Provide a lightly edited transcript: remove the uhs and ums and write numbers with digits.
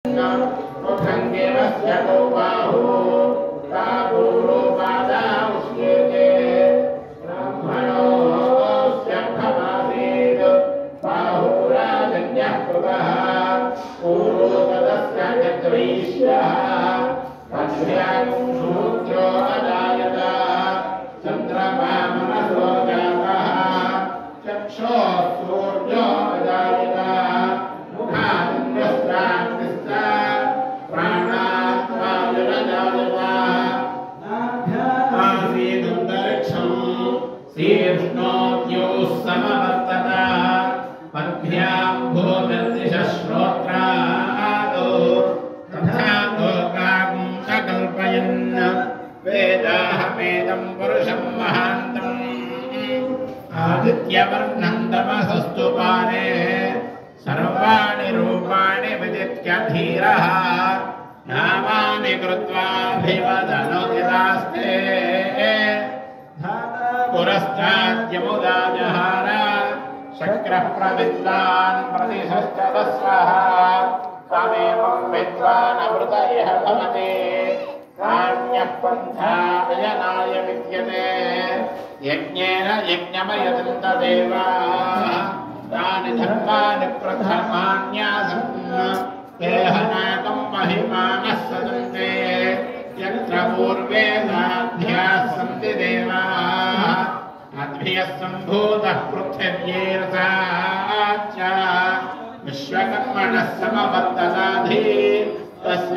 मुखंगेवस्य गौबाहु ताभूरो पादा उष्येते ब्राह्मणोऽस्य भवासीत् बाहुराजन्यः कृतः पूर्वो तदस्य चतुरीश्यः पश्यां शूद्रो अजायत चन्द्रमा मनसो जातः चक्षुः सूर्यो अजायत मुखादिन्द्रस्त्राग्निश्च प्राणात् वायुरजायत आसीदन्तरिक्षं शीर्ष्णोद्योः समवर्तत पद्भ्यां भूमिर्दिशः श्रोत्रादो तथा लोकां सकल्पयन् वेदाहमेदं पुरुषं महान्तम् आदित्यवर्णं तमसस्तु पारे सर्वाणि रूपाणि विदित्य धीरः नामानि कृत्वाभिवदनुदितास्ते पुरस्ताद्यमुदा जहार शक्रः प्रविद्वान् प्रतिशश्च दस्रः तमेवं विद्वान् अमृत इह भवति नान्यः पन्था अयनाय विद्यते यज्ञेन यज्ञमयजन्त देवाः तानि धर्माणि प्रथमान्यासन् देहनाकं महिमानः सदन्ते यत्र पूर्वे नाभ्याः सन्ति देवाः अद्भ्यः सम्भूतः पृथिव्यैरसाच्च विश्वकर्मणः समवर्तताधि तस्य